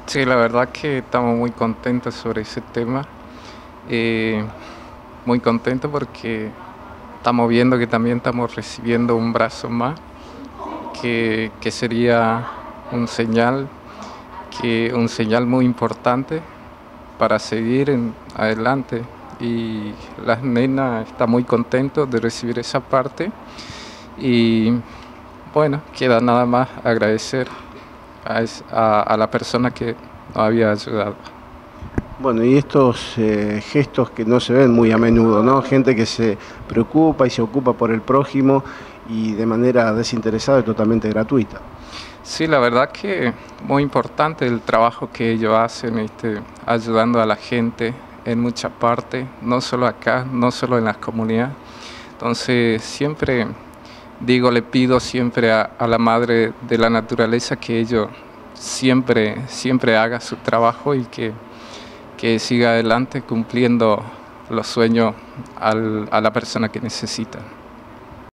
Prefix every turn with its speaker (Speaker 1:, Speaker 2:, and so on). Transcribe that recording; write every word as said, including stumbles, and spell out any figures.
Speaker 1: Sí, la verdad que estamos muy contentos sobre ese tema. Eh, Muy contentos porque estamos viendo que también estamos recibiendo un brazo más, que, que sería un señal, que, un señal muy importante para seguir en adelante. Y las nenas están muy contentos de recibir esa parte. Y bueno, queda nada más agradecer a, es- a, a la persona que nos había ayudado.
Speaker 2: Bueno, y estos eh, gestos que no se ven muy a menudo, ¿no? Gente que se preocupa y se ocupa por el prójimo y de manera desinteresada y totalmente gratuita.
Speaker 1: Sí, la verdad que muy importante el trabajo que ellos hacen, este, ayudando a la gente en muchas partes, no solo acá, no solo en las comunidades. Entonces, siempre digo, le pido siempre a, a la madre de la naturaleza que ellos siempre, siempre haga su trabajo y que, que siga adelante cumpliendo los sueños al- a la persona que necesita.